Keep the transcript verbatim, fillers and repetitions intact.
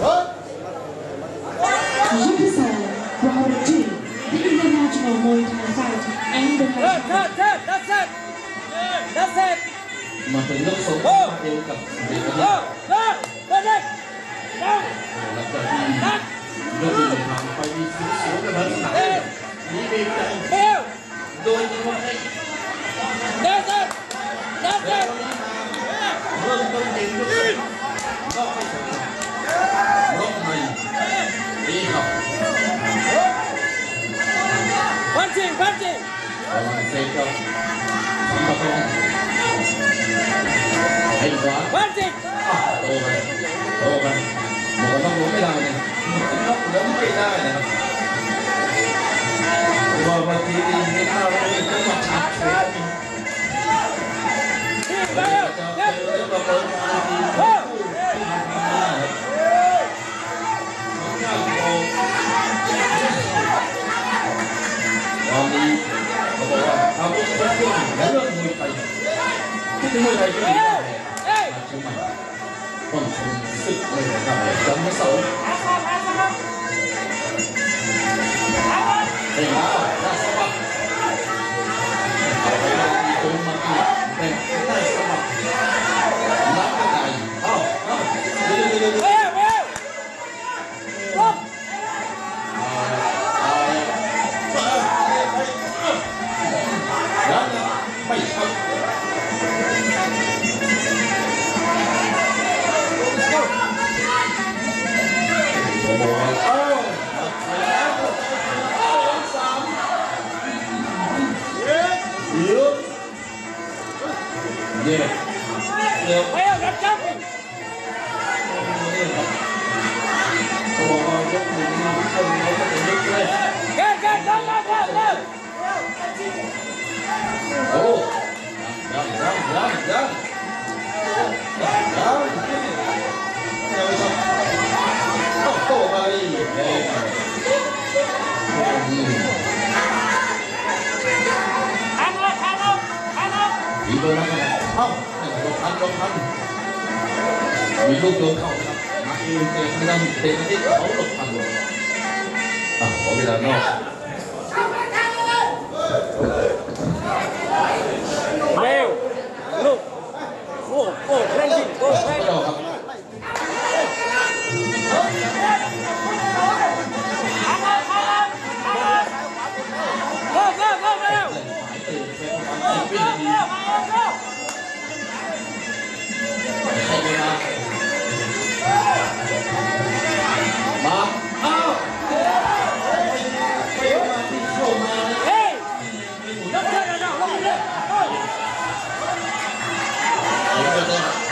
Represent Round two, the International Muay Thai fight and the That's it, that's it, that's it. มาเป็นเรื่องสมมติเดียวกับเด็กคนนี้หลังจากที่เรื่องที่ทำไปมีสูงสูงกันมาสนามมีเบลใจโดยที่ว่าให้เริ่มต้นเองด้วยก็ไม่สำคัญรอบในดีครับพันจริงพันจริงเซฟครับสำหรับตรงให้ขวาพันจริงโตไปโตไปหมอต้องล้มไม่ได้เลยต้องล้มไม่ได้นะครับพอบางทีดีไม่เข้าเลยต้องมาชัดเฉยจะเจอเรื่องระเบิดมาดีตอนนี้เขาบอกว่าทำเรื่องเรื่องมวยไทยที่มวยไทยก็ดีเชียงใหม่ต้องชมศึกเลยครับจำไม่เสาเฮ้ยมาหน้าสมัครเอาไปลองดีตรงมาอีกแต่หน้าสมัครนักกระจายเอ้าเอ้าเดี๋ยวเดี๋ยวเดี๋ยวเดี๋ยวลบยังไม่ชัดโอ้โหเอ้าสามเย้เย้เย้เย้ไปเอารับจับเขาบอกว่ายกหนึ่งนี่ทุกคนเขาจะเป็นยกแรกแกแกจับจับจับจับโอ้ยังยังยังยังยังยังยังไม่ชอบต้องโตไปเฮ้ยทันเลยทันเลยทันเลยดีเลยนะครับเอ้าลงทันลงทันมีลูกโยนเข้านะครับมาเองเตะไม่ได้เตะที่เขาหลบทันเลยอ่ะขอเวลานอกเร็วลูกโอ้โอ้เร่งจริงโอ้เร่งต่อครับโก้โก้โก้เร็วมาเอ้าไปมาที่เข้ามาเฮ้ยลงเรือลงเรือเดี๋ยวจะ